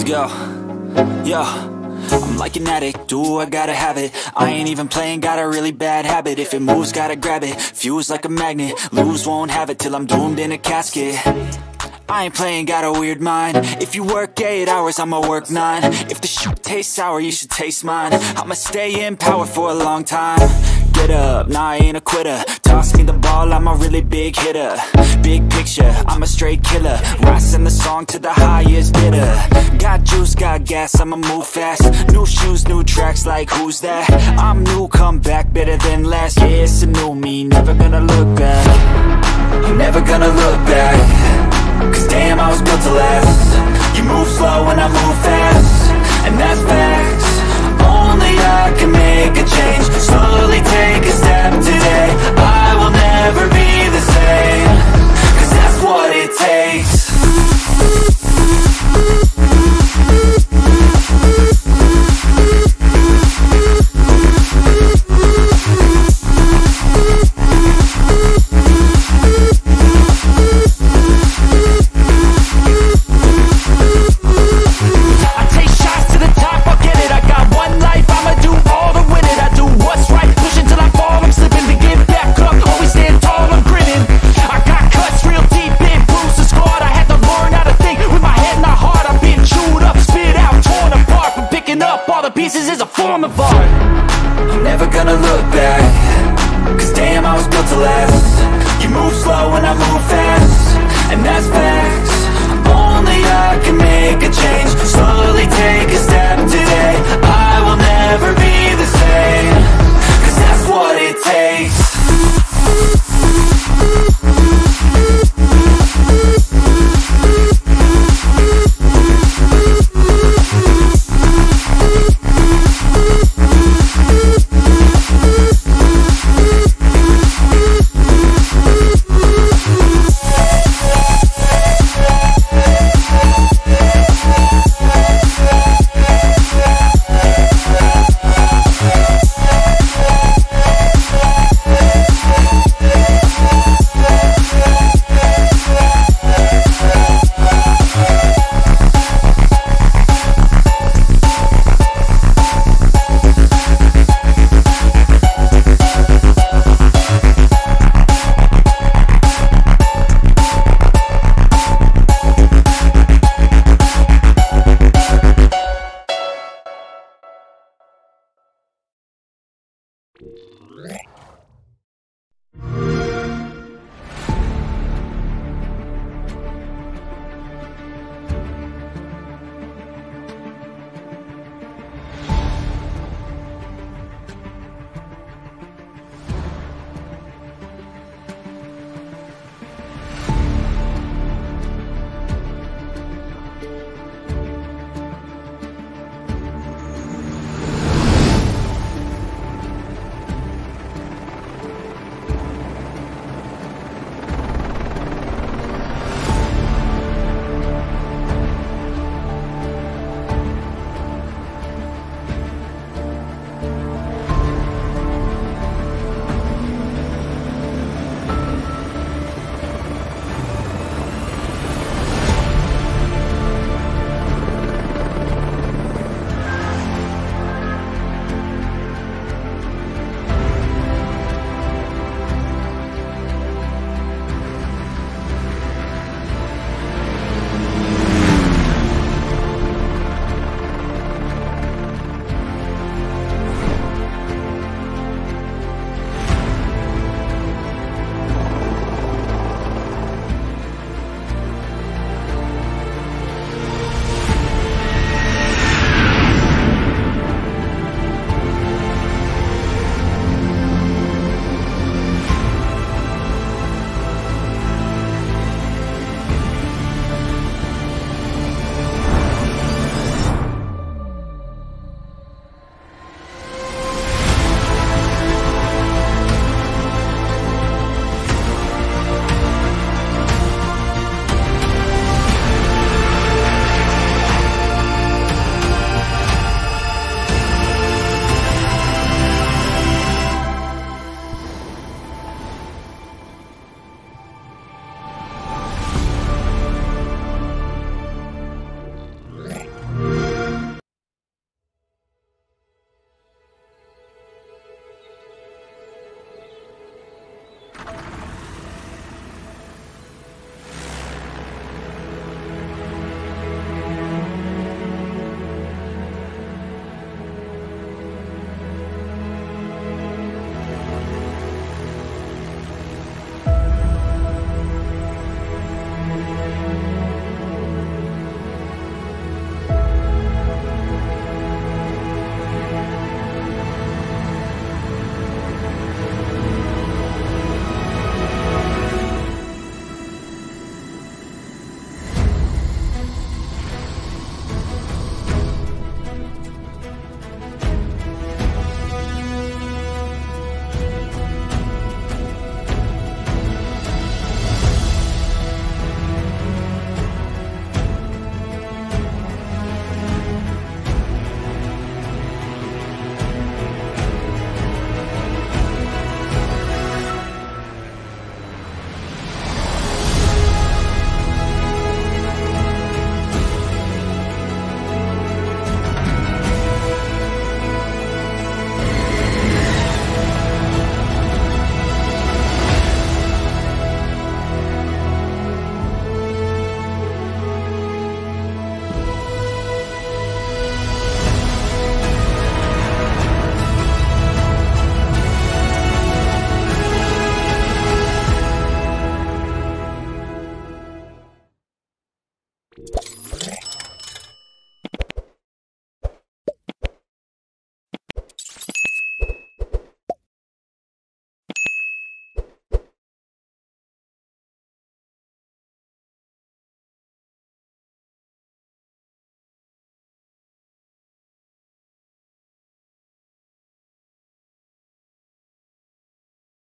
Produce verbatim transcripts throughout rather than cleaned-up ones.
Yo, yo, I'm like an addict, do I gotta have it. I ain't even playing, got a really bad habit. If it moves, gotta grab it, fuse like a magnet. Lose, won't have it till I'm doomed in a casket. I ain't playing, got a weird mind. If you work eight hours, I'ma work nine. If the shoot tastes sour, you should taste mine. I'ma stay in power for a long time. Get up, nah, I ain't a quitter. Toss me the ball, I'm a really big hitter. Big picture, I'm a straight killer. Rising the song to the highest bidder. Got juice, got gas, I'ma move fast. New shoes, new tracks, like who's that? I'm new, come back, better than last. Yeah, it's a new me, never gonna look back. I'm never gonna look back. Cause damn, I was built to last. You move slow and I move fast, and that's facts. Only I can make a change. Slowly take a step today. I will never be the same. Cause that's what it takes. Pieces is a form of art. I'm never gonna look back. Cause damn, I was built to last. You move slow and I move fast, and that's facts. Only I can make a change. Slowly take a step today. I will never be the same. Cause that's what it takes.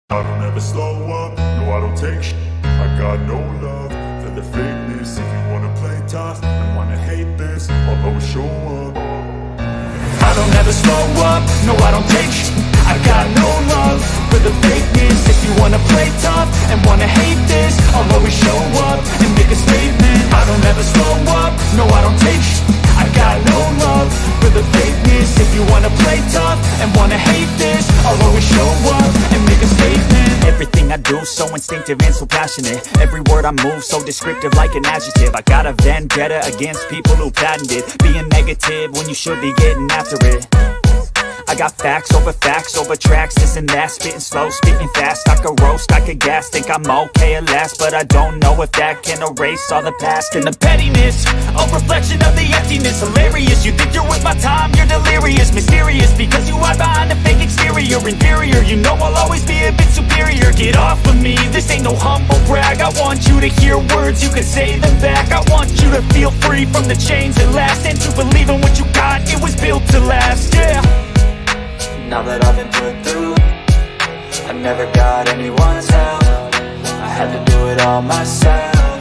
I don't ever slow up, no I don't take sh I got no love for the fakeness. If you wanna play tough and wanna hate this, I'll always show up. I don't ever slow up, no I don't take sh I got no love for the fakeness. If you wanna play tough and wanna hate this, I'll always show up and make a statement. I don't ever slow up, no I don't take sh I got no love for the fakeness. If you wanna play tough and wanna hate this, I'll always show up and make a statement. Everything I do so instinctive and so passionate. Every word I move so descriptive like an adjective. I got a vendetta against people who patented being negative when you should be getting after it. I got facts over facts over tracks, this and that, spitting slow, spitting fast. I could roast, I could gas, think I'm okay at last, but I don't know if that can erase all the past and the pettiness. A reflection of the emptiness, hilarious. You think you're with my time, you're delirious, mysterious, because you hide behind a fake exterior. Inferior, you know I'll always be a bit superior. Get off of me, this ain't no humble brag. I want you to hear words, you can say them back. I want you to feel free from the chains that last, and to believe in what you got, it was built to last, yeah. Now that I've been put through, I never got anyone's help. I had to do it all myself.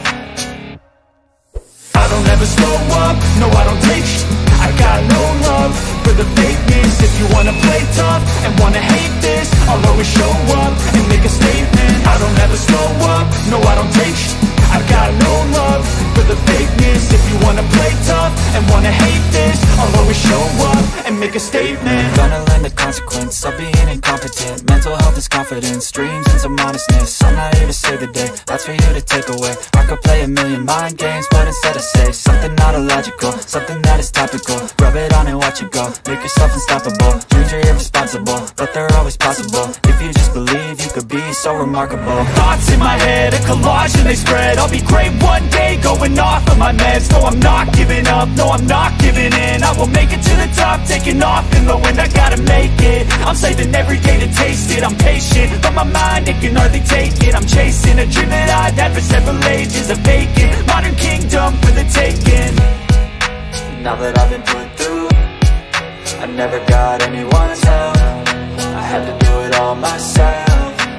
I don't ever slow up, no I don't take sh I got no love for the fakeness. If you wanna play tough and wanna hate this, I'll always show up and make a statement. I don't ever slow up, no I don't take sh I got no love for the fakeness. If you wanna play tough and wanna hate this, I'll always show up and make a statement. Gonna learn the consequence of being incompetent. Mental health is confidence, dreams and some honestness. I'm not here to save the day, that's for you to take away. I could play a million mind games, but instead I say something not illogical, something that is topical. Rub it on and watch it go, make yourself unstoppable. Dreams are irresponsible, but they're always possible. If you just believe, you could be so remarkable. Thoughts in my head, a collage and they spread. I'll be great one day, going off of my meds. No, I'm not giving up, no, I'm not giving in. I will make it to the top, taking off in the wind. I gotta make it, I'm saving every day to taste it. I'm patient, but my mind, it can hardly take it. I'm chasing a dream that I've had for several ages. A vacant, modern kingdom for the taking. Now that I've been put through, I never got anyone's help. I had to do it all myself.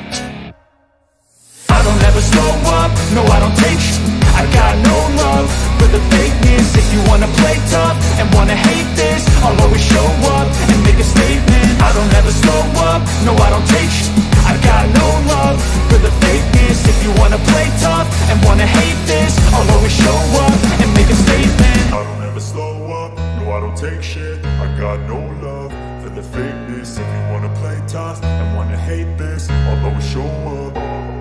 I don't ever slow up, no I don't take sh I got no love for the fakeness. If you wanna play tough and wanna hate this, I'll always show up and make a statement. I don't ever slow up, no I don't take sh I got no love for the fakeness. If you wanna play tough and wanna hate this, I'll always show up and make a statement. I don't ever slow up, no I don't take shit. I got no love for the fakeness. If you wanna play tough and wanna hate this, I'll always show up.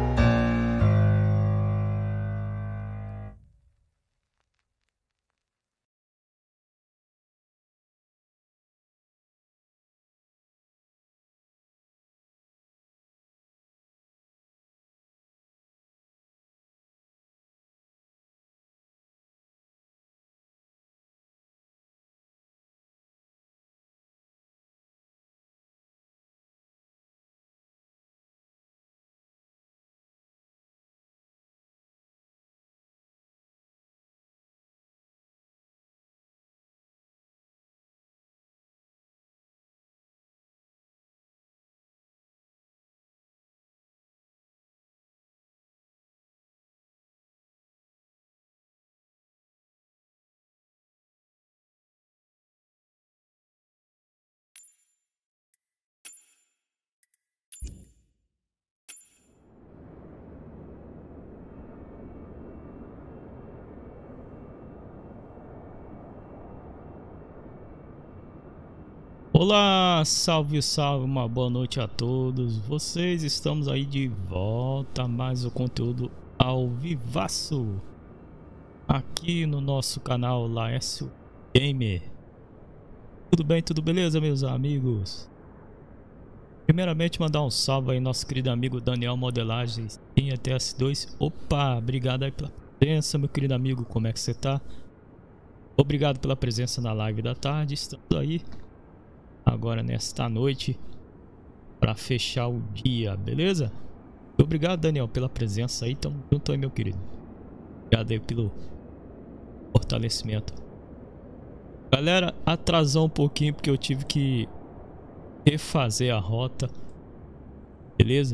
Olá, salve, salve, uma boa noite a todos vocês. Estamos aí de volta a mais o conteúdo ao vivaço aqui no nosso canal Laércio Gamer. Tudo bem, tudo beleza, meus amigos? Primeiramente mandar um salve aí nosso querido amigo Daniel Modelagens em T S dois. Opa, obrigado aí pela presença, meu querido amigo, como é que você tá? Obrigado pela presença na live da tarde. Estamos aí agora nesta noite para fechar o dia, beleza? Obrigado, Daniel, pela presença aí. Tamo junto aí, meu querido. Obrigado aí pelo fortalecimento. Galera, atrasou um pouquinho porque eu tive que refazer a rota, beleza?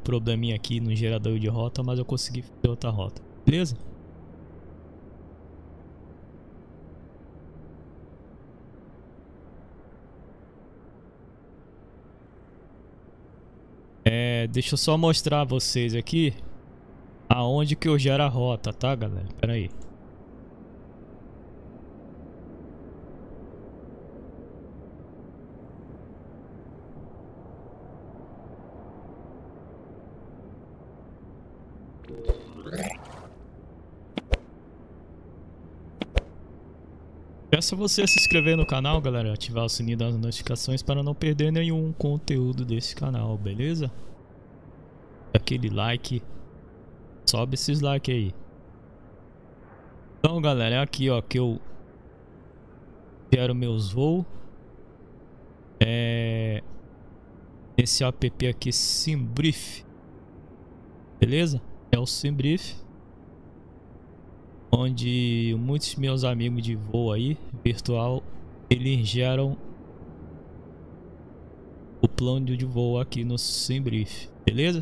probleminha aqui no gerador de rota, mas eu consegui fazer outra rota, beleza? É, deixa eu só mostrar a vocês aqui aonde que eu gero a rota, tá, galera? Pera aí. Peço a você se inscrever no canal, galera, ativar o sininho das notificações para não perder nenhum conteúdo desse canal, beleza? Aquele like, sobe esses likes aí. Então, galera, é aqui, ó, que eu quero meus voos. É esse app aqui, SimBrief, beleza? É o SimBrief, onde muitos meus amigos de voo aí, virtual, eles geram o plano de voo aqui no SimBrief, beleza?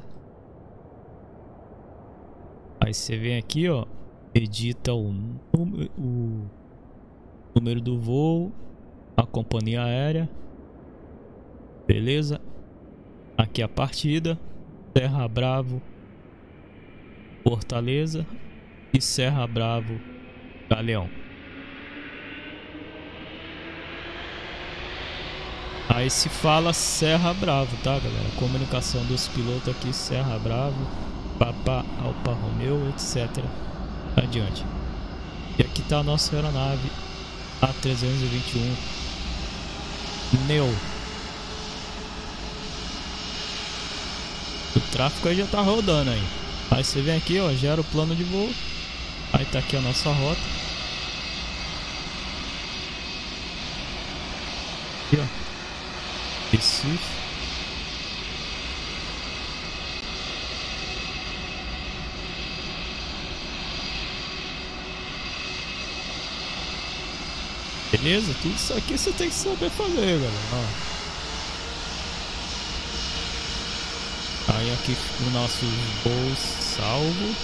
Aí você vem aqui, ó, edita o número, o número do voo, a companhia aérea, beleza? Aqui a partida, Serra Bravo, Fortaleza e Serra Bravo, Galeão. Aí se fala Serra Bravo, tá, galera? Comunicação dos pilotos aqui, Serra Bravo, Papa Alfa Romeo, etc. Adiante. E aqui tá a nossa aeronave A trezentos e vinte e um Neo. O tráfego aí já tá rodando aí. Aí você vem aqui, ó, gera o plano de voo. Aí tá aqui a nossa rota. Aqui, ó, Recife. Beleza? Tudo isso aqui você tem que saber fazer, galera. Ó. Aí aqui o nosso voo salvo.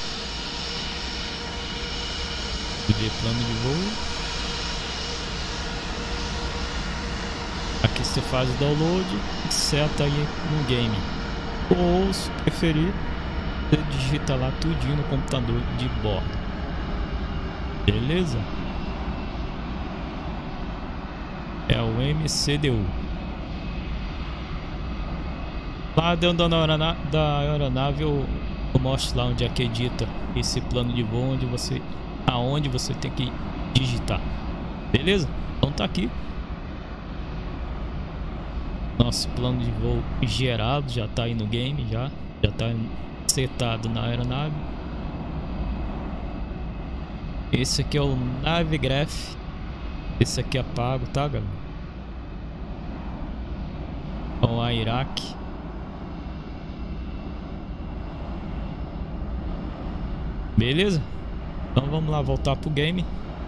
Ver plano de voo. Aqui você faz o download e seta aí no game. Ou se preferir, você digita lá tudinho no computador de bordo. Beleza? É o M C D U. Lá dentro da aeronave, da aeronave eu, eu mostro lá onde é que edita esse plano de voo, onde você, aonde você tem que digitar. Beleza? Então tá aqui nosso plano de voo gerado, já tá aí no game, já já tá setado na aeronave. Esse aqui é o Navigraph. Esse aqui é pago, tá, galera? O Airac. Beleza? Então vamos lá voltar pro game.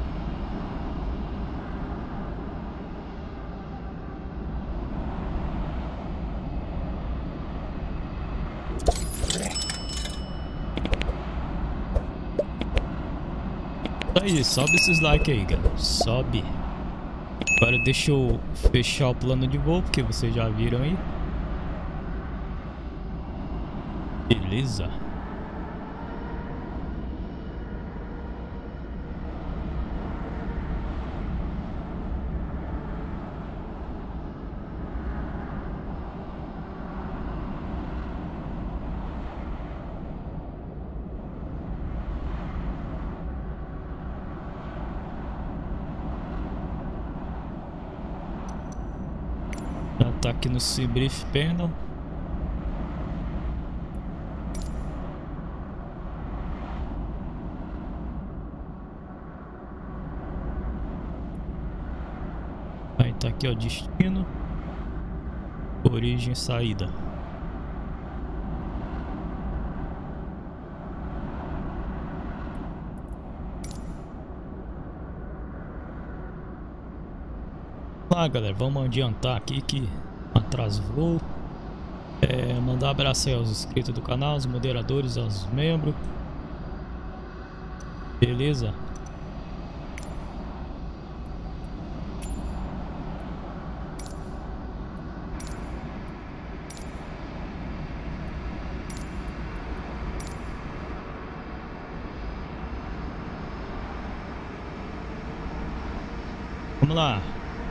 Aí, sobe esses likes aí, galera. Sobe. Agora deixa eu fechar o plano de voo, porque vocês já viram aí. Beleza. Já tá aqui no SimBrief Panel. Aí tá aqui, ó, destino, origem, saída. Lá, galera, vamos adiantar aqui que atrasou. É, mandar um abraço aí aos inscritos do canal, aos moderadores, aos membros. Beleza? Vamos lá.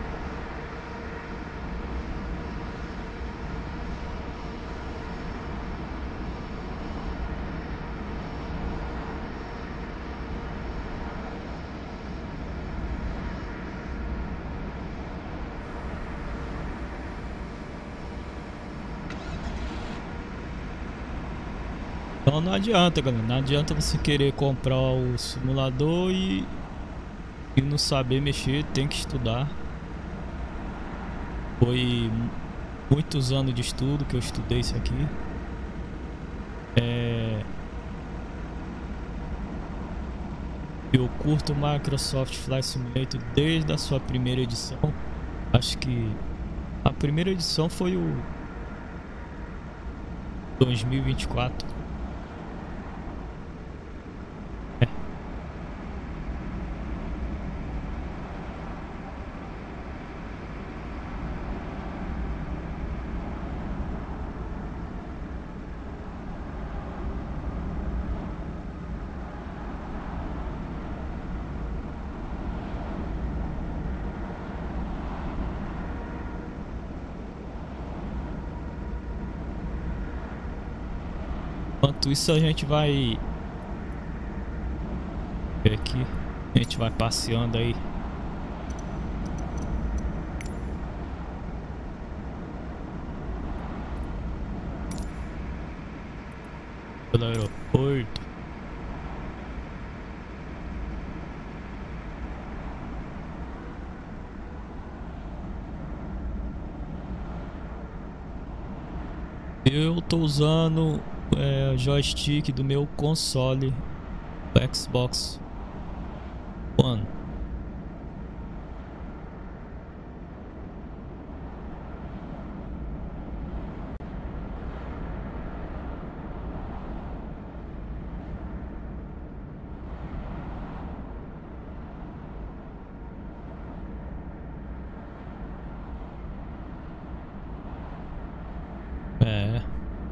Então não adianta, galera. Não adianta você querer comprar o simulador e, e não saber mexer. Tem que estudar. Foi muitos anos de estudo que eu estudei isso aqui. É... Eu curto o Microsoft Flight Simulator desde a sua primeira edição. Acho que a primeira edição foi o dois mil e vinte e quatro. Enquanto isso a gente vai ver aqui, a gente vai passeando aí. Pelo aeroporto. Eu tô usando é, o joystick do meu console, o Xbox One. É.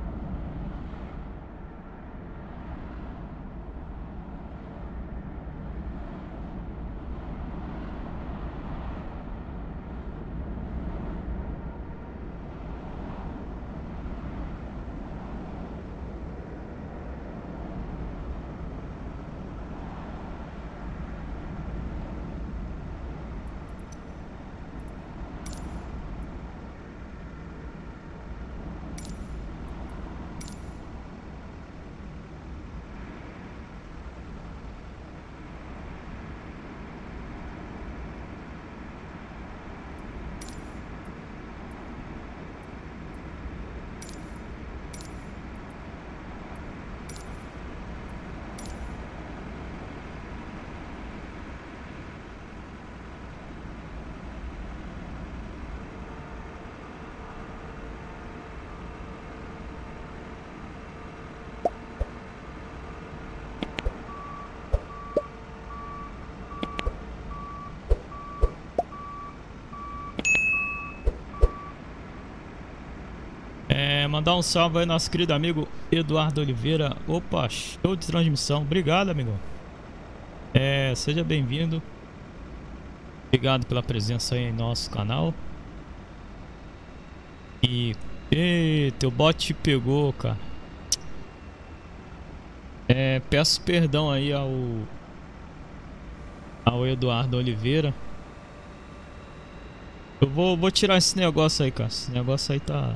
É, mandar um salve aí nosso querido amigo Eduardo Oliveira. Opa, show de transmissão. Obrigado, amigo. É, seja bem-vindo. Obrigado pela presença aí em nosso canal. E, e teu bot te pegou, cara. É, peço perdão aí ao ao Eduardo Oliveira. Eu vou, vou tirar esse negócio aí, cara. Esse negócio aí tá...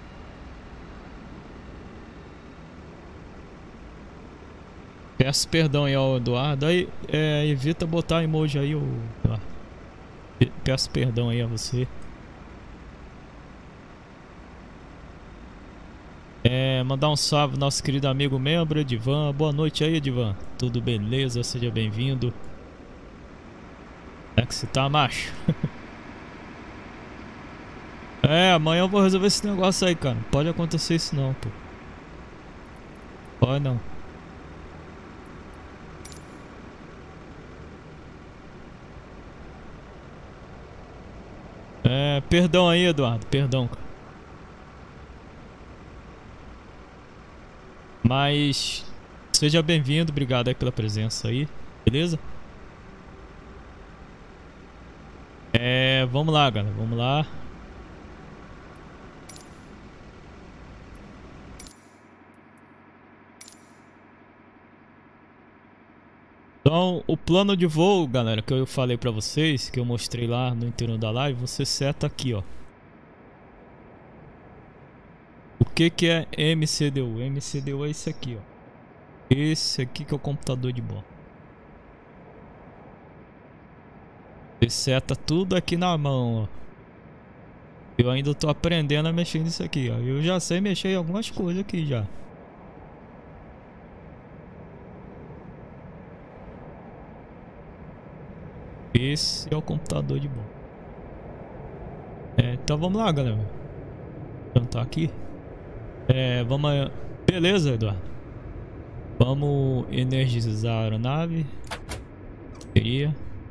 Peço perdão aí ao Eduardo. Aí, é, evita botar emoji aí, o Eduardo. Peço perdão aí a você. É, mandar um salve ao nosso querido amigo membro Edivan. Boa noite aí, Edivan. Tudo beleza? Seja bem-vindo. Como é que você tá, macho? É, amanhã eu vou resolver esse negócio aí, cara. Não pode acontecer isso não, pô. Pode não. É, perdão aí, Eduardo. Perdão, cara. Mas seja bem-vindo, obrigado aí pela presença aí, beleza? É, vamos lá, galera, vamos lá. Então, o plano de voo, galera, que eu falei pra vocês, que eu mostrei lá no interior da live, você seta aqui, ó. O que que é M C D U? M C D U é esse aqui, ó. Esse aqui que é o computador de bordo. Você seta tudo aqui na mão, ó. Eu ainda tô aprendendo a mexer nisso aqui, ó. Eu já sei mexer em algumas coisas aqui já. Esse é o computador de bordo. É, então vamos lá, galera. Então tá aqui. É, vamos... Beleza, Eduardo. Vamos energizar a aeronave. Bateria.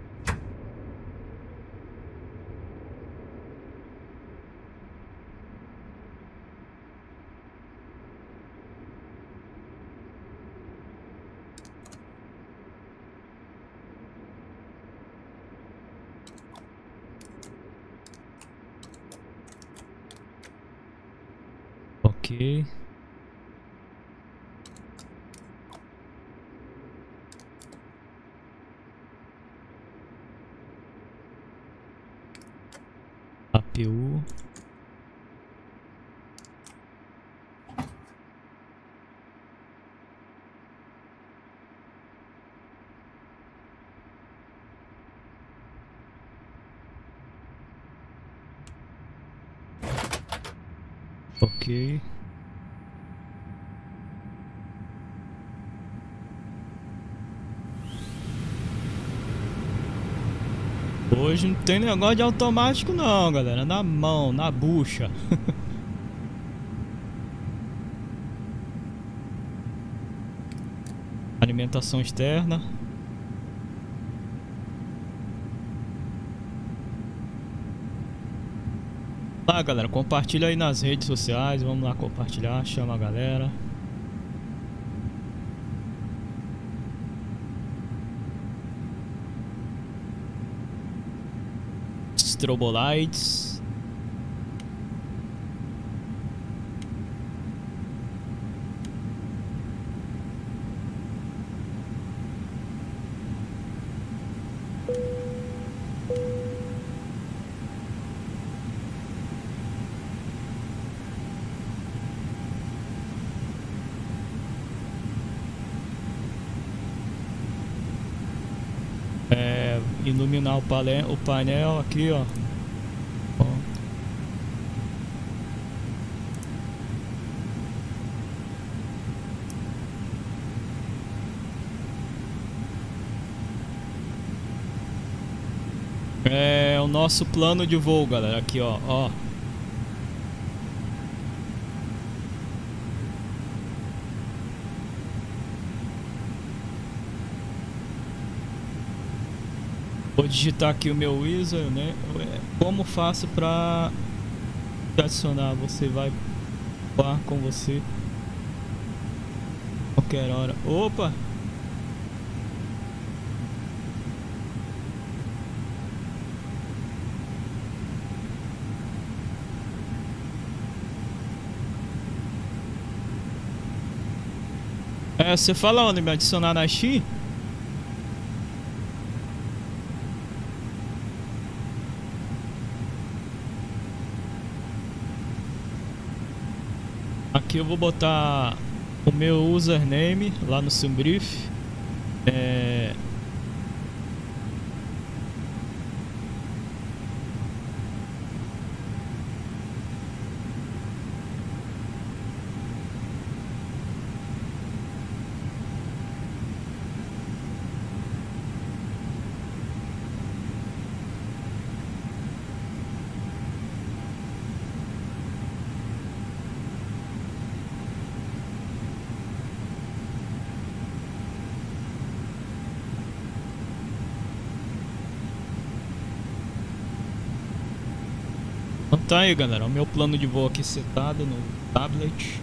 Ok. A P U. Ok. Hoje não tem negócio de automático não, galera. Na mão, na bucha. Alimentação externa. Lá, galera, compartilha aí nas redes sociais. Vamos lá compartilhar, chama a galera. Strobolites. É, iluminar o painel, o painel aqui, ó. Ó. É o nosso plano de voo, galera. Aqui, ó, ó. Vou digitar aqui o meu user, né? Como faço para adicionar? Você vai falar com você qualquer hora. Opa! É, você fala onde me adicionar na Steam? Aqui eu vou botar o meu username lá no SimBrief. É... tá aí, galera, o meu plano de voo aqui setado no tablet.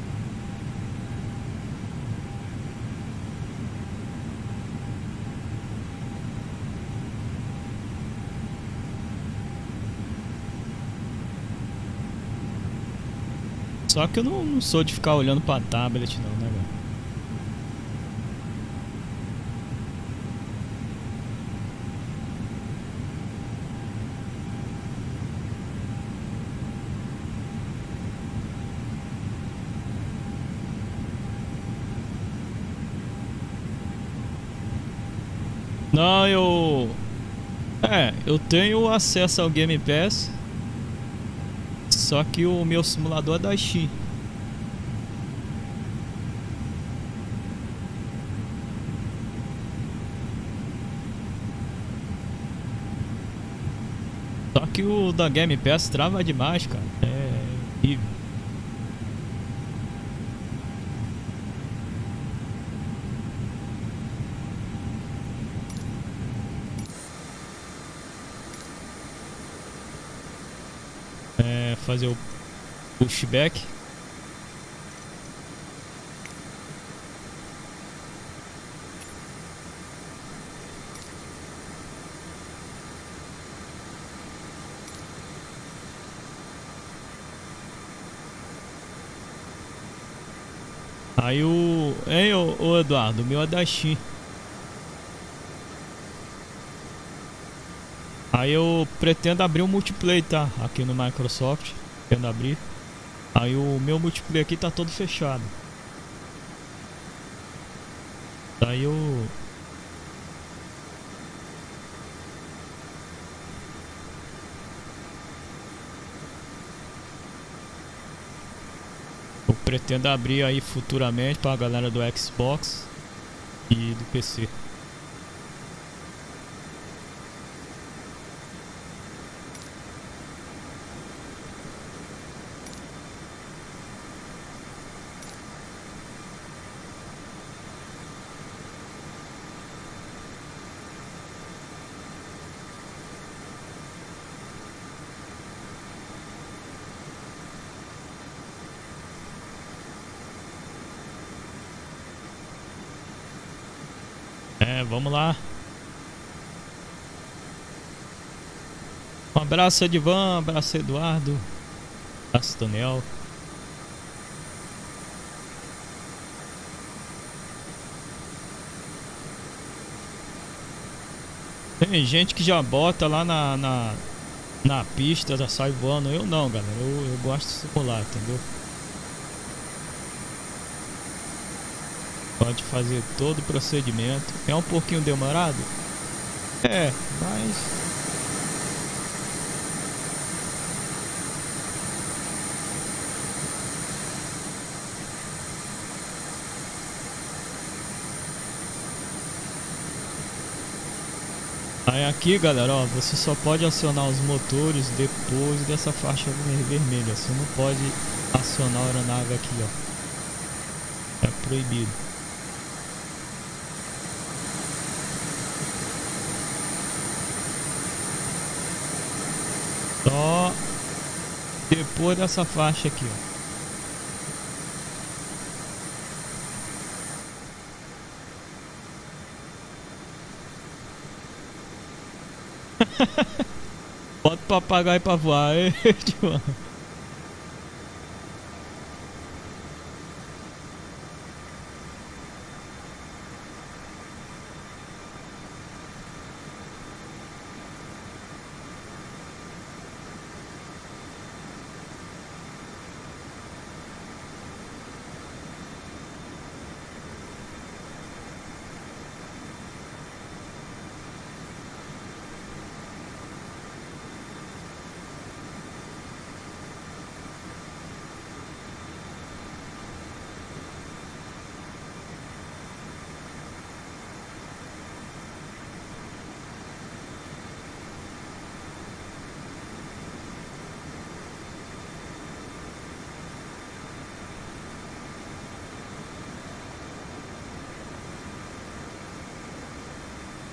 Só que eu não, não sou de ficar olhando pra tablet não, né, velho? Não, eu... É, eu tenho acesso ao Game Pass. Só que o meu simulador é da Steam. Só que o da Game Pass trava demais, cara. É horrível. É, fazer o pushback. Aí o... Hein, ô, ô Eduardo, o meu é da Steam. Aí eu pretendo abrir um multiplayer, tá? Aqui no Microsoft. Pretendo abrir. Aí o meu multiplayer aqui tá todo fechado. Daí eu... Eu pretendo abrir aí futuramente pra galera do Xbox e do P C. É, vamos lá. Um abraço, Edivan, um abraço, Eduardo. Um abraço, Daniel. Tem gente que já bota lá na, na, na pista, já sai voando. Eu não, galera. Eu, eu gosto de simular, entendeu? Pode fazer todo o procedimento. É um pouquinho demorado? É, mas... Aí aqui, galera, ó, você só pode acionar os motores depois dessa faixa vermelha. Você não pode acionar a aeronave aqui, ó. É proibido. Só depois dessa faixa aqui, ó. Bota o papagaio pra voar, hein, João?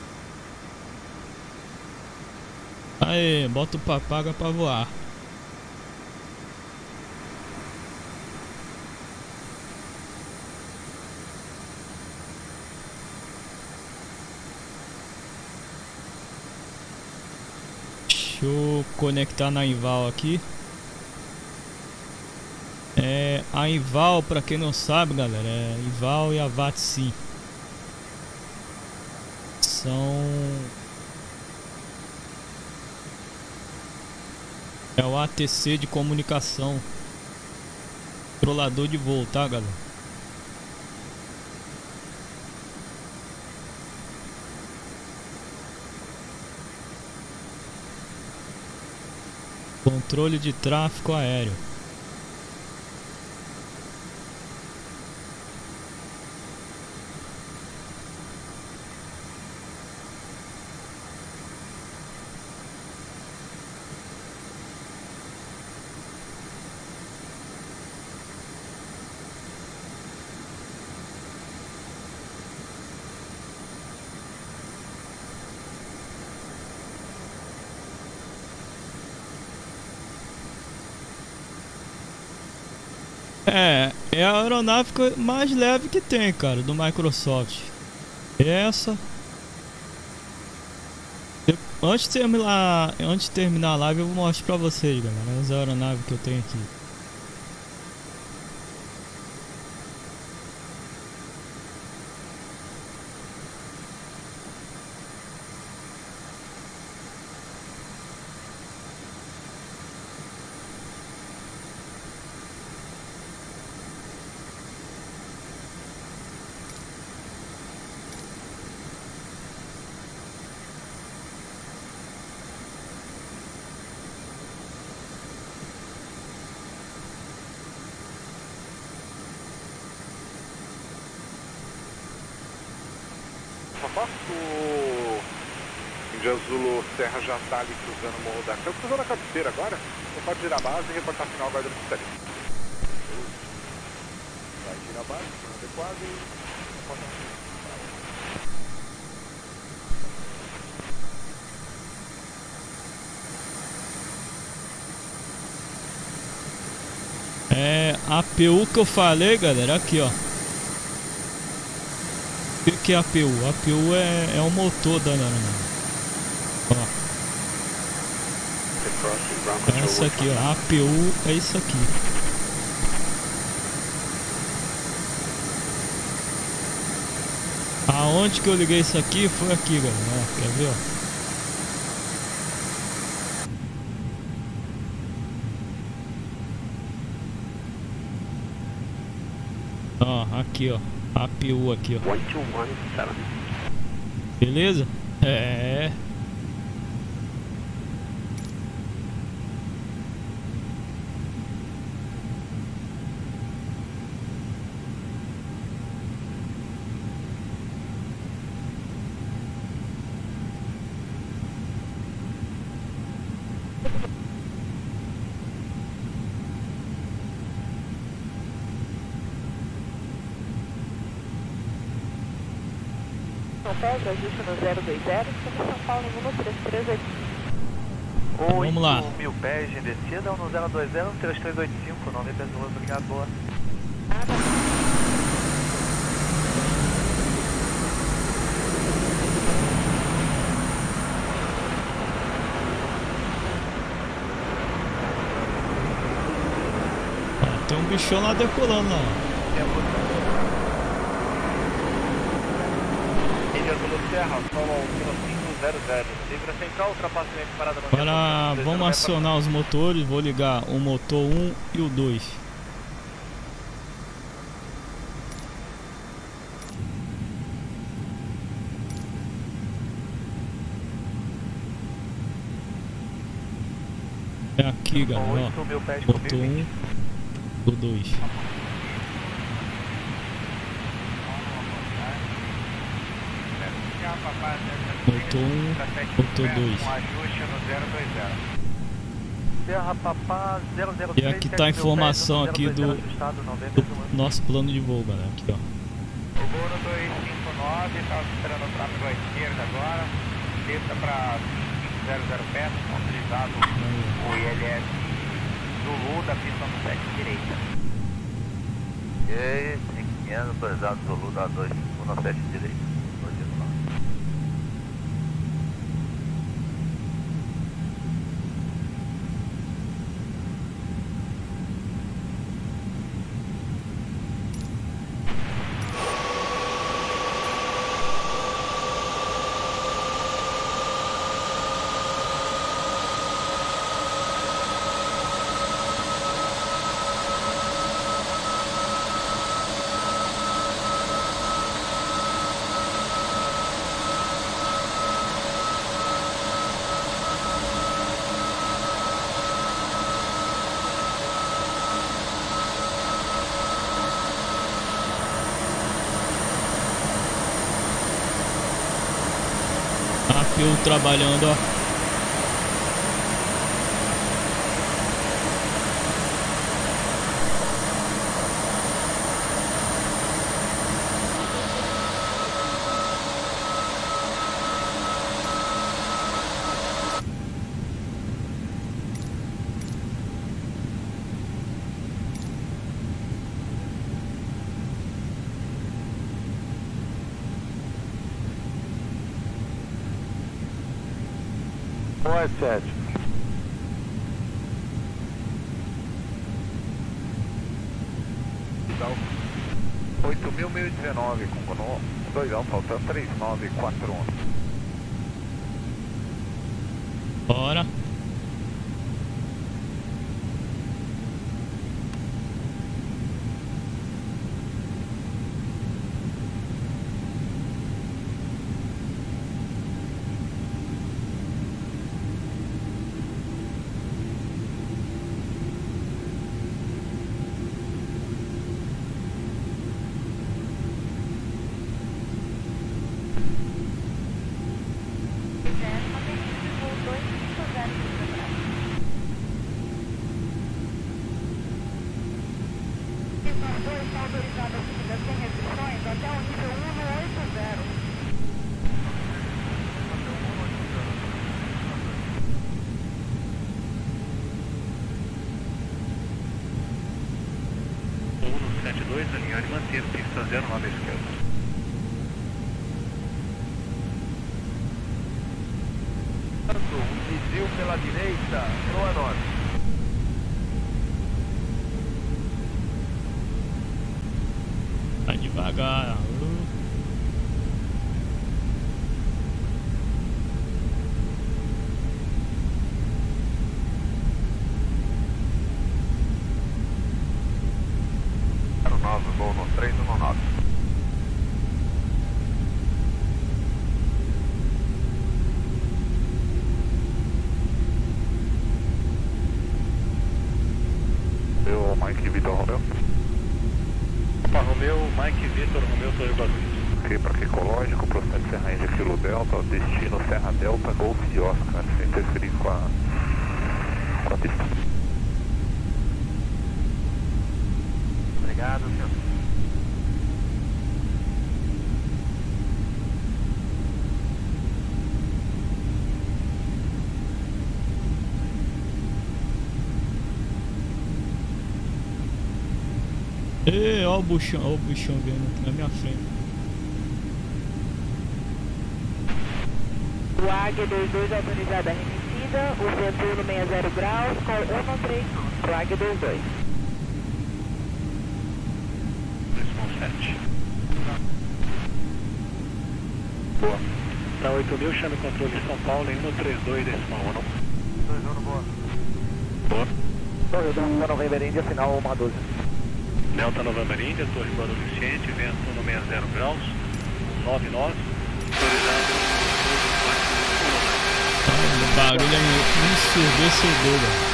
Aí, bota o papaga pra voar. Deixa eu conectar na Inval aqui. É, a Inval, pra quem não sabe, galera, é Inval e a VATSIM. São... É o A T C de comunicação. Controlador de voo, tá, galera? Controle de tráfego aéreo. É, é a aeronave mais leve que tem, cara, do Microsoft. Essa. Antes de terminar, antes de terminar a live, eu vou mostrar pra vocês, galera, as aeronaves que eu tenho aqui. Índia Zulu Serra já está ali cruzando o Morro da Cruz, cruzando a cabeceira agora. Você pode girar a base e reportar final guarda no pistolete. Vai girar a base, adequado e reporta final. É a P U que eu falei, galera, aqui ó. O que, que é a P U? A P U é, é o motor da aeronave. Ó. Essa aqui, ó. A P U é isso aqui. Aonde que eu liguei isso aqui? Foi aqui, galera. Ó, quer ver, ó? Ó, aqui, ó. A P U aqui, ó. Beleza? É. Pedra, ajuste no zero dois zero, São Paulo, número três três oito cinco. Vamos lá. mil pés de descida, no zero dois zero, três três oito cinco, noventa e duas, obrigado, boa. Ah, tem um bichão lá decolando lá. Agora vamos acionar os motores, vou ligar o motor um e o dois. É aqui, galera, ó, motor um e dois. Motor um, motor dois. E aqui tá a informação aqui do, do nosso plano de voo, galera. Aqui, ó. O voo no dois cinco nove, estava esperando o tráfego à esquerda agora. Desça para cinco zero zero pés, autorizado o I L S Zulu da pista no sete direita. Ok, cinco quinhentos, autorizado Zulu da dois cinco no sete direita. Aqui eu trabalhando, ó. um sete. oito mil, mil e dezenove com dois alto, faltando três nove quatro um. Bora. sete dois, alinhar e manter, pista zero nove à esquerda. Desvio pela direita, proa norte. Vai devagar. nove, voo no três um nove. Eu, Mike Vitor Romeu. Opa, Romeu, Mike Vitor Romeu, Torre Guarulhos. Ok, para que ecológico, procedente Serra Índia, Kilo Delta, destino Serra Delta, Golf e Oscar, sem interferir com a, com a pista. Obrigado, senhor. Ê, ó o buchão, ó o buchão vindo aqui na minha frente. O Águia dois dois autorizada remetida, o vento no sessenta graus com um três nove. O Águia dois dois. sete. Boa. Para oito mil, chame controle de São Paulo em um três dois decimal um. dois um, boa. Boa. Torre Delta November Índia, final uma doze. Delta November Índia, Torre Guarulhos Ciente, vento no sessenta graus, nove nove, autorizado O barulho é ensurdecedor, velho.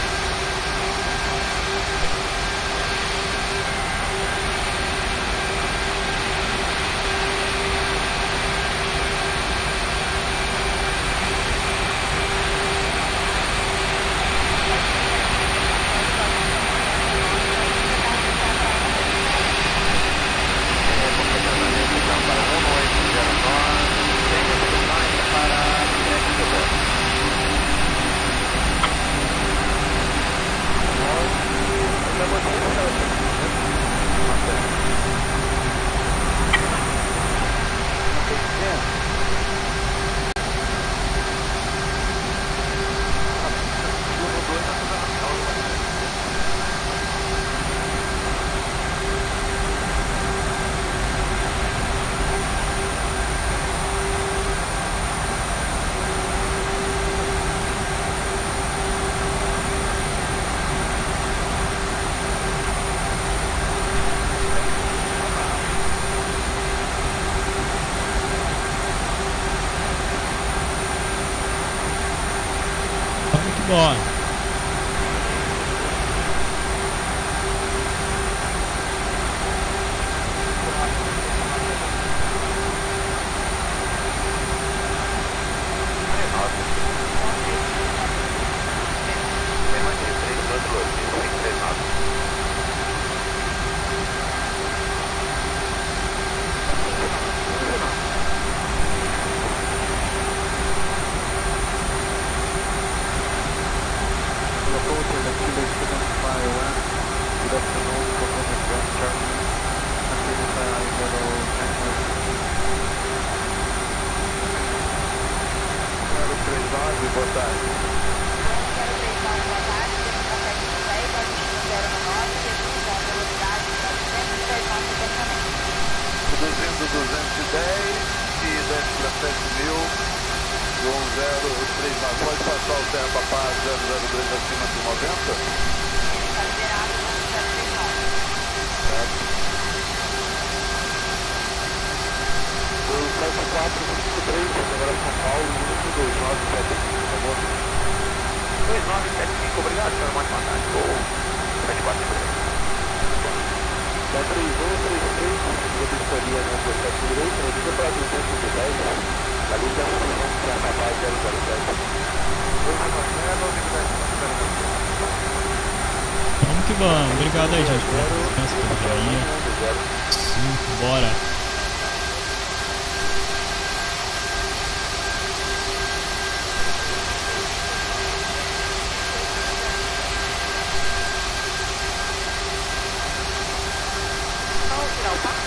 Bora. um zero três nove, pode passar o Serra Papá zero zero dois acima de noventa? Está liberado no zero três nove. Certo. dois sete quatro cinco três, agora São Paulo, minuto dois nove sete cinco, por favor. dois nove sete cinco, obrigado, senhor Monte Mandante. Ou sete quatro cinco três. Da três um três três, a vistoria na dezessete direito, medida para duzentos e dez, da luz da região de Serra Papá zero zero sete. Vamos que vamos. Obrigado aí, gente, pela presença, pelo joinha. Sim, bora. Vamos tirar o passo?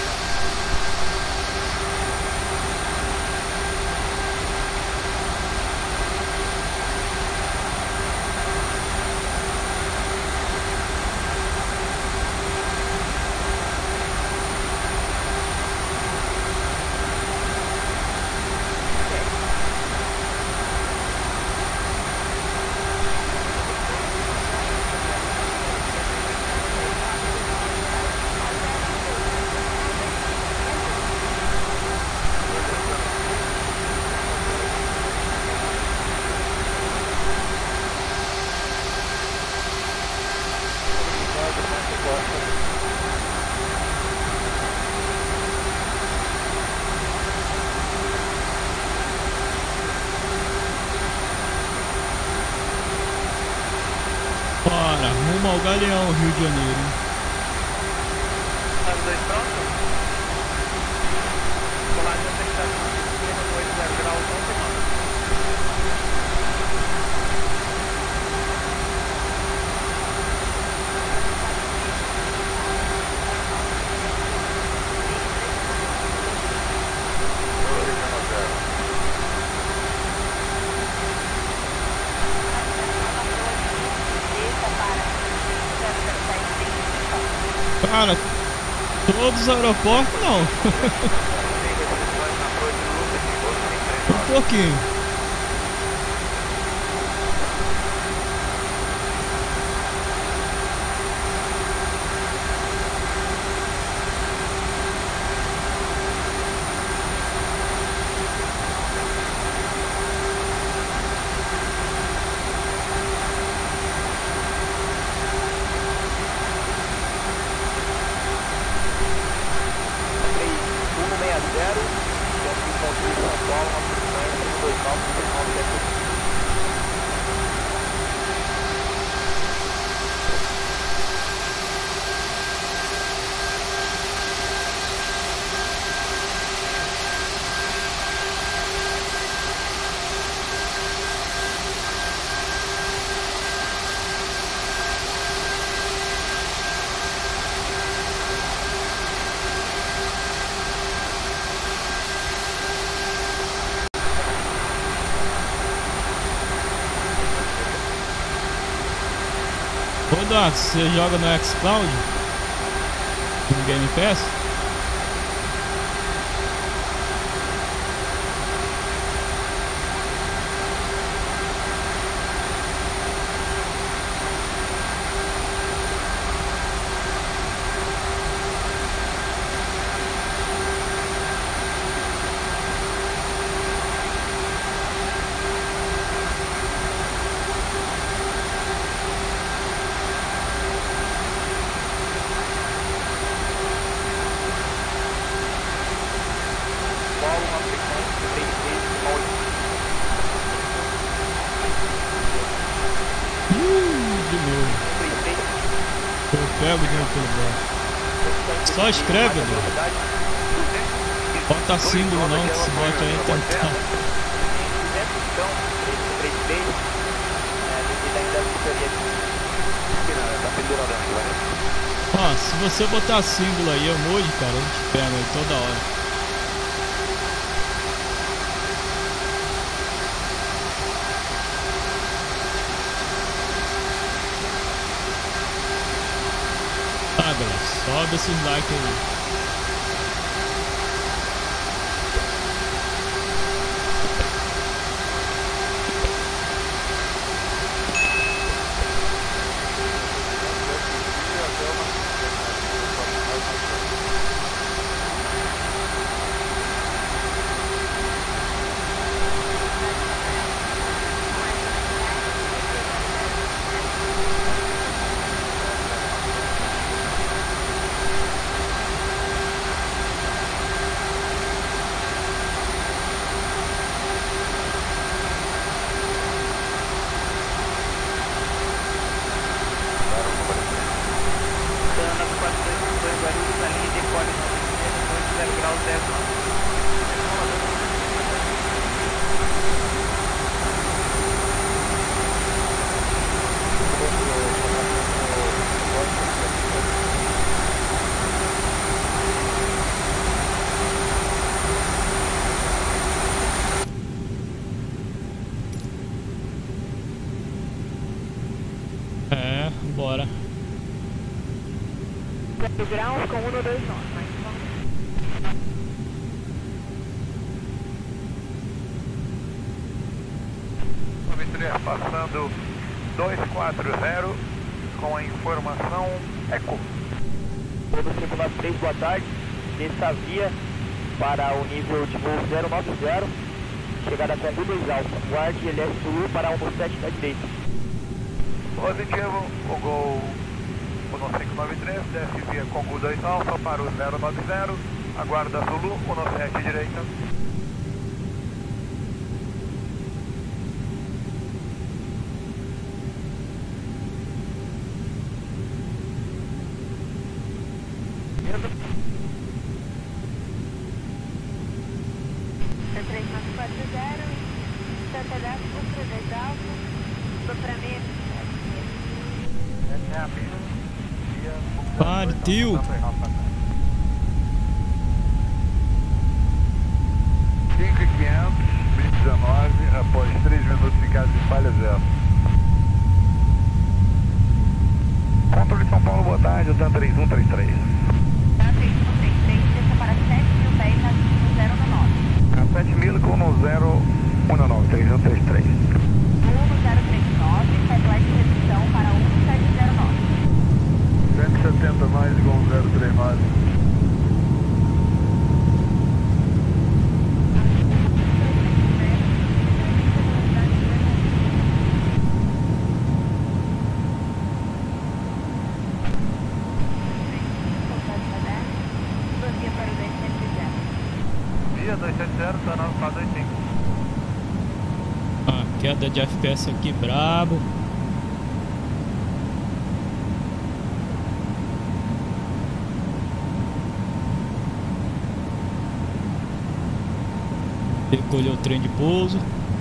Bora, rumo ao Galeão, Rio de Janeiro. Os dois prontos? Colagem tem que estar no oito zero graus, onze nove. Cara, todos os aeroportos não. Um pouquinho. Ô Eduardo, você joga no xCloud? No Game Pass? Pega o dinheiro pelo bloco. Só escreve, mano. Bota símbolo não, que se bota aí tentar. Ó, se você botar símbolo aí, emoji, cara, a gente pega aí toda hora. Ah, galera, sobe esses likes aí. zero graus com um dois nove. Mais nove três passando dois quatro zero com a informação Eco. Todo cinco nove três, boa tarde. Desça a via para o nível de voo zero nove zero. Chegada com dois Alfa. Guarde L S U para um sete da direita. Positivo, o Gol um cinco nove três, desce via Congo dois Alfa para o zero nove zero. Aguarda Zulu um sete direita. três nove quatro zero, Santa Dessa, Congo dois Alfa, sopramento. Essa é a pista. Partiu! cinco e quinhentos, vinte e dezenove, após três minutos em casa de falha zero. Controle São Paulo, boa tarde, o TAM três um três três. TAM três um três três, desça para sete mil dez a zero nove. A sete mil com no zero um nove três um três três. um zero três nove, satélite de redução para um sete zero nove. cento e setenta mais igual zero três nove. Via dois sete zero, tá na quatro dois cinco. Ah, queda de F P S aqui, brabo. Recolheu o trem de pouso.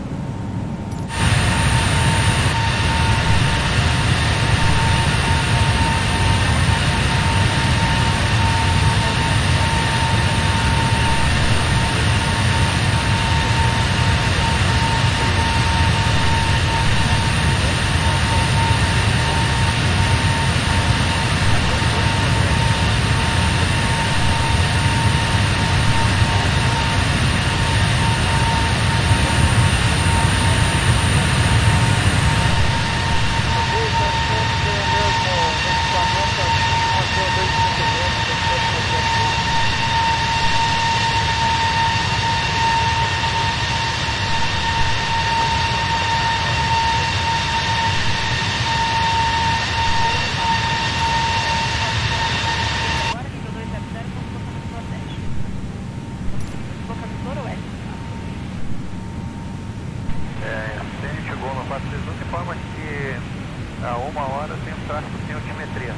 Informa que a uma hora tem um tráfego sem altimetria.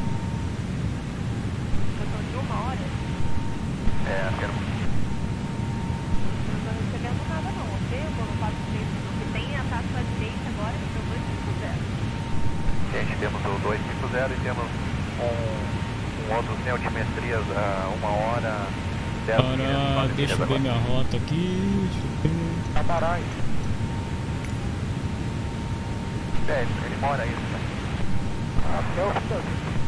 Questão de uma hora? É, quero... Não estou recebendo nada não, ok? Eu vou no quatro três, que tem a taxa à direita agora, que é o dois cinco zero. Gente, temos o dois cinco zero e temos um, um outro sem altimetrias a uma hora... Para, deixa eu ver minha rota aqui. Catarai. É, ele mora aí, né? Até o final.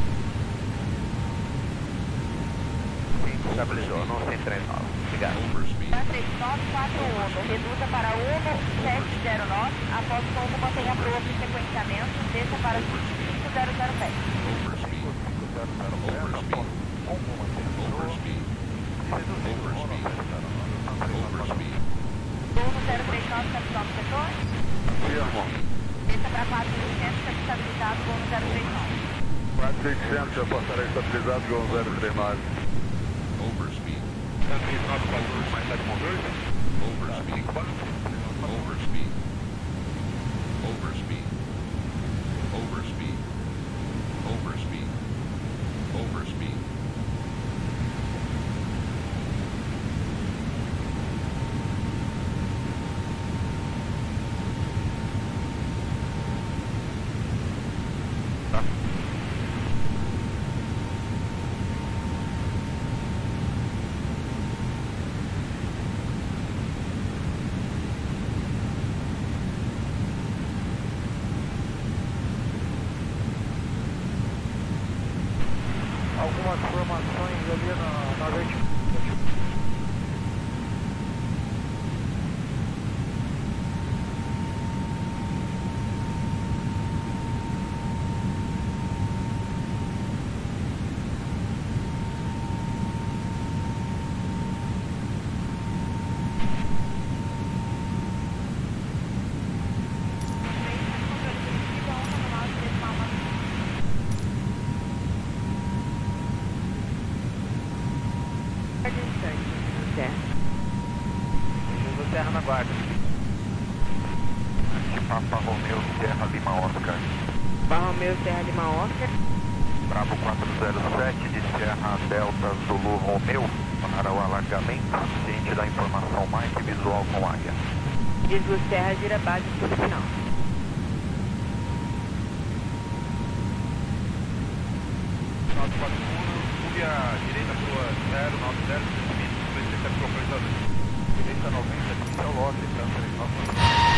Sim, estabilizou, não sem trem nove. Obrigado. três nove quatro um, reduza para um sete zero nove, após o combo mantenha pro outro sequenciamento, desça para cinco zero zero sete. cinco zero zero sete, combo mantenha pro outro. Overspeed. Overspeed. um zero três nove, capitão do setor. Firmo. Desça para quatro mil e oitocentos, está estabilizado, gol no zero três nove. quatro mil e oitocentos, já passará estabilizado, gol no zero três nove. Overspeed. três nove quatro um, mais sete ponto dois. Overspeed. Overspeed. Overspeed. Overspeed. Overspeed. Overspeed. algumas formações ali na, na vertical. Serra na guarda. Papa Romeu, Serra Lima Oscar. Papa Romeu, Serra Lima Oscar. Bravo quatro zero sete de Serra Delta Zulu Romeu para o alagamento. Ciente da informação mais visual com águia. Jesus Serra, gira base sobre final. Norte quatro um, sube a direita para o zero nove zero, dois sete para o localizador. Direita noventa, é o lote, então,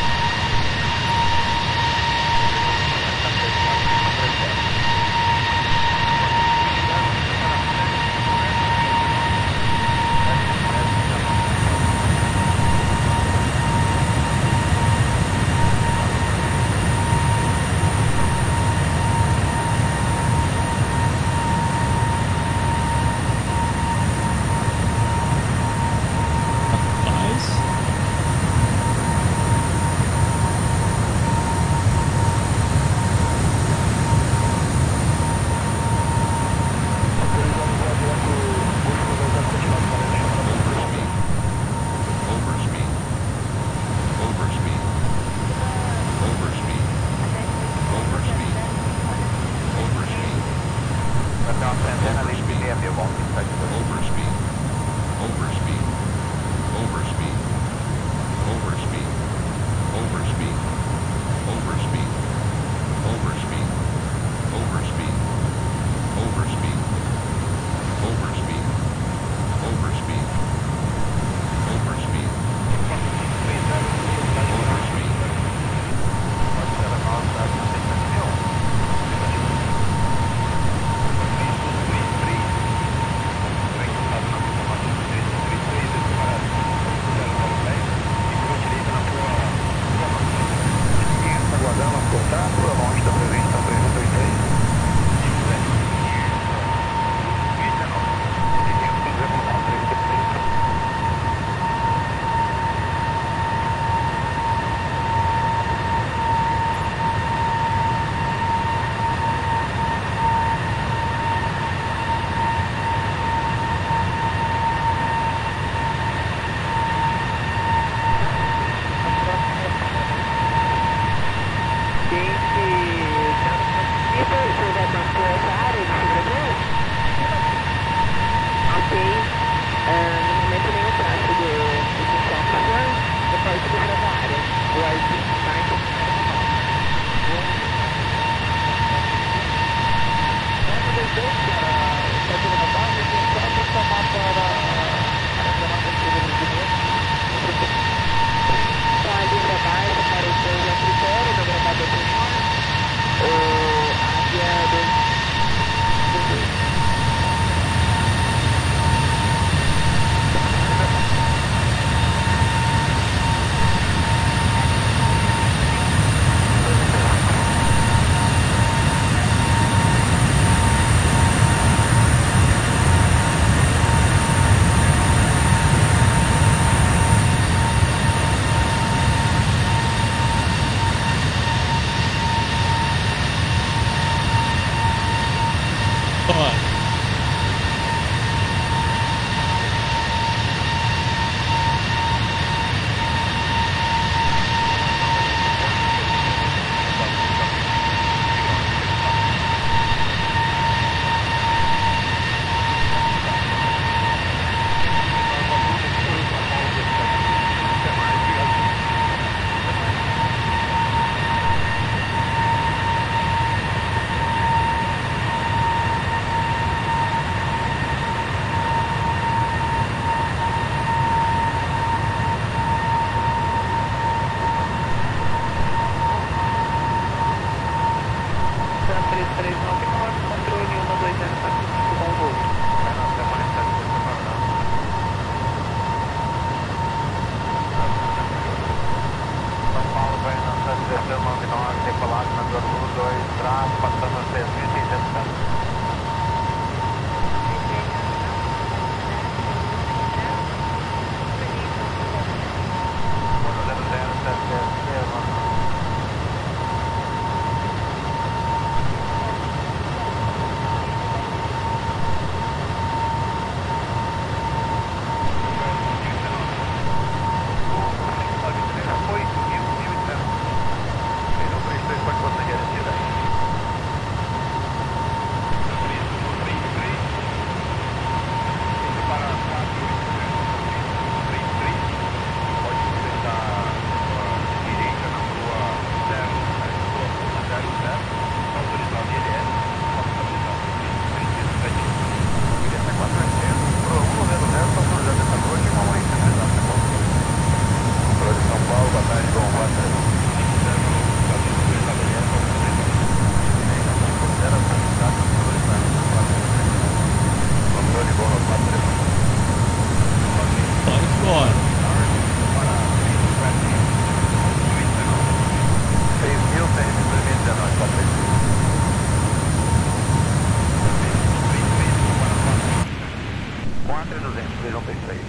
trinta e seis.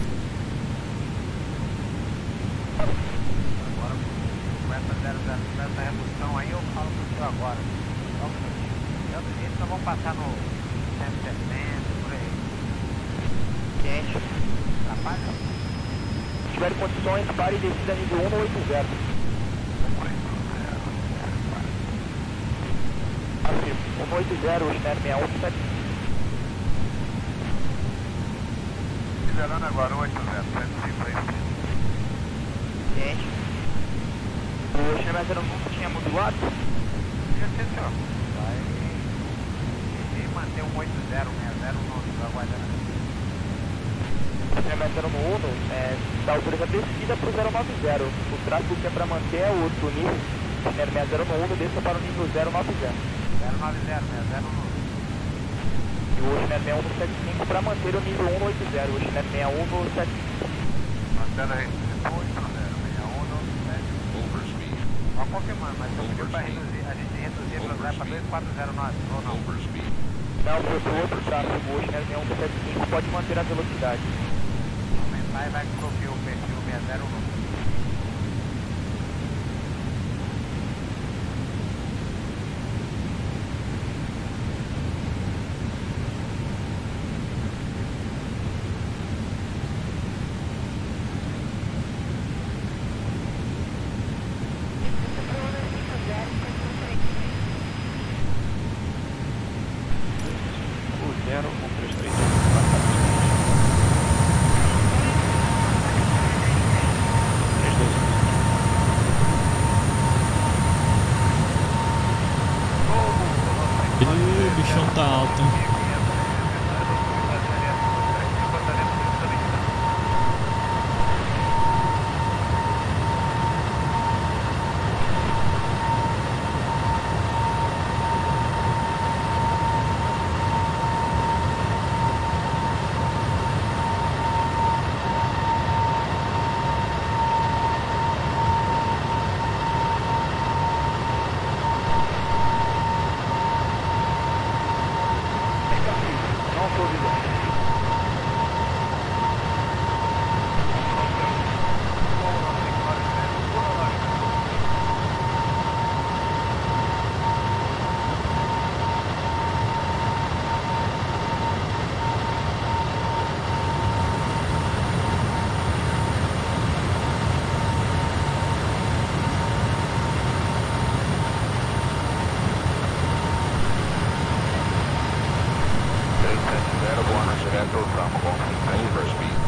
Agora, com essa zero zero, essa redução aí, eu falo pro senhor agora. Só um minutinho. De outro jeito, nós vamos passar no cento e sessenta, por aí. Gente, Apaga? se tiver condições, pare e descida nível um no oitenta. um no oitenta, o Schneider sessenta e um, sete. Liberando agora, oitenta, cento e cinquenta. Gente, o Schneider zero um tinha modulado? Diga sim, senhor. Vai e manter um oito zero, seis zero, no aguardando. O Schneider zero um, é, dá autoriza a descida para o zero nove zero. O tráfego que é para manter é outro nível. O Schneider zero um desça para o nível zero nove zero. zero nove zero, seis zero, no. E o Schneider sessenta e um no setenta e cinco para manter o nível um no oitenta. O Schneider sessenta e um no setenta e cinco. Mantendo a restrição, oito zero, sessenta e um no sete. Overspeed. Só confirmando, mas eu pedi para reduzir, a gente reduzir a velocidade para dois quatro zero nove, ou não? Overspeed. Não, foi pro outro tráfego. O Schneider sessenta e um no setenta e cinco pode manter a velocidade. Aumentar e vai pro o perfil seis zero no. zero um três três. Ih, o bichão tá alto, hein? Não sou visão. três sete zero, boa noite, direto, estamos com Overspeed.